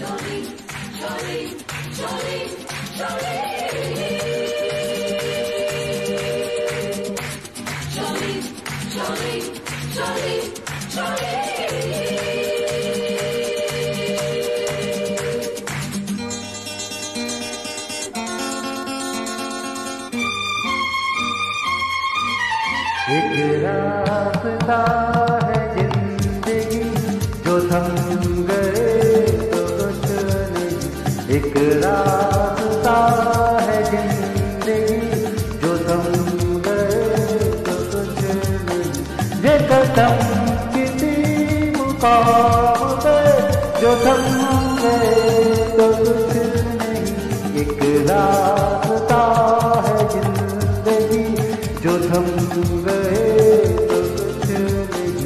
एक रास्ता है जिंदगी जो थम गए तो कुछ नहीं। एक रास्ता है जिंदगी जो थम गए तो कुछ नहीं। ये कदम किसी मुकाम पे जो थम गए तो कुछ नहीं। एक रास्ता है जिंदगी जो थम गए तो कुछ नहीं।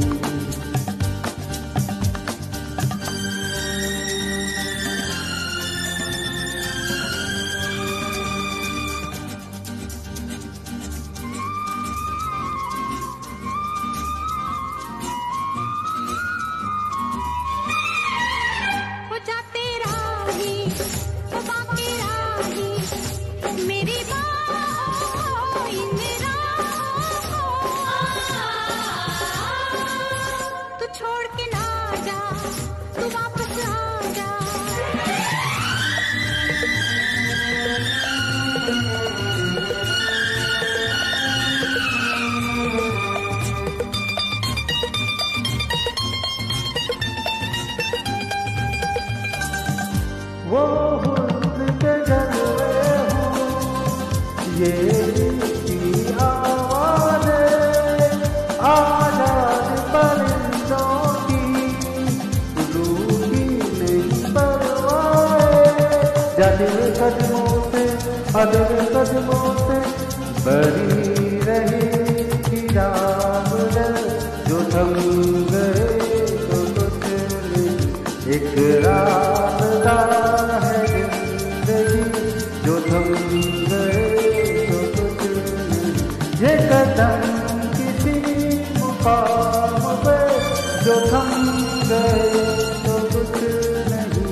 हो जाते राही हो बाकी राही मेरी बाहों इन तू छोड़ के ना जा तू वापस आ जा। वो हुस्न के जलवे हो ये की आवाज़ें आजाद परिंदों की रूठी नहीं परवाएं। जादिल कदमों से अदिल कदमों से बड़ी रही राह जो थम गए तो कुछ नहीं। एक रास्ता है जिंदगी जो थम गए तो कुछ नहीं। ये कदम किसी मुकाम पे जो थम गए तो कुछ नहीं।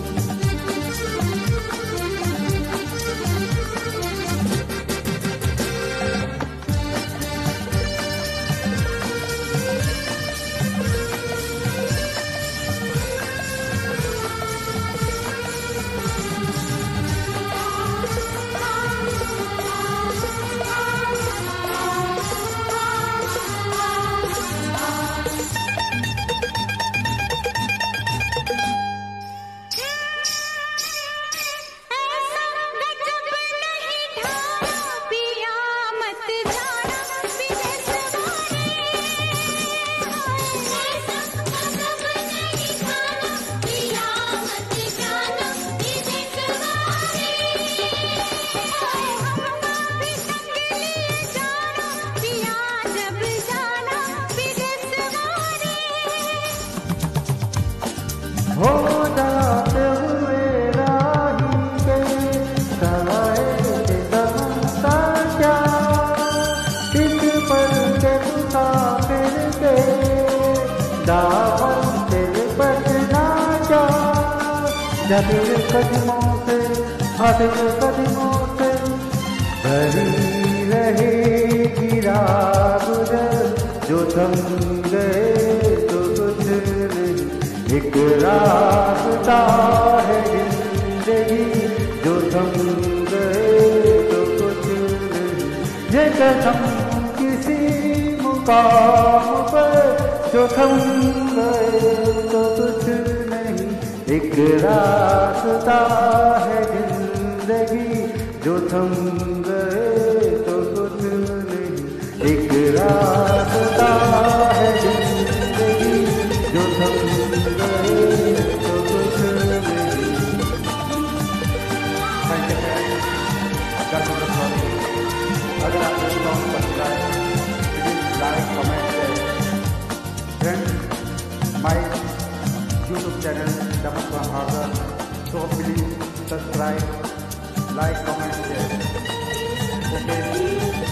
हो जाते हुए राही के सवाए दमता क्या इस पर के मुसाफिर के दामन से बचना क्या। जादिल कदमों से आदिल कदमों से भरी रहेगी राह जो थम गए तो कुछ नहीं। एक रास्ता है जिंदगी जो थम गए तो कुछ नहीं। ये कदम किसी मुकाम पर जो थम गए तो कुछ नहीं। एक रास्ता है जिंदगी जो थम गए तो कुछ नहीं। एक रास्ता है जिंदगी जो थम गए तो कुछ नहीं। अगर आपको सॉन्ग पसंद आए please like comment friends my YouTube channel Daman Bahadur so please subscribe like comment share okay